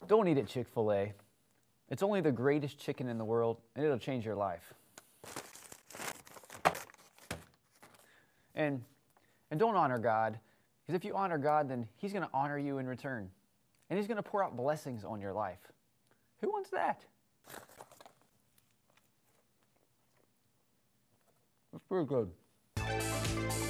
Don't eat at Chick-fil-A. It's only the greatest chicken in the world, and it'll change your life. And don't honor God, because if you honor God, then He's going to honor you in return. And He's going to pour out blessings on your life. Who wants that? That's pretty good.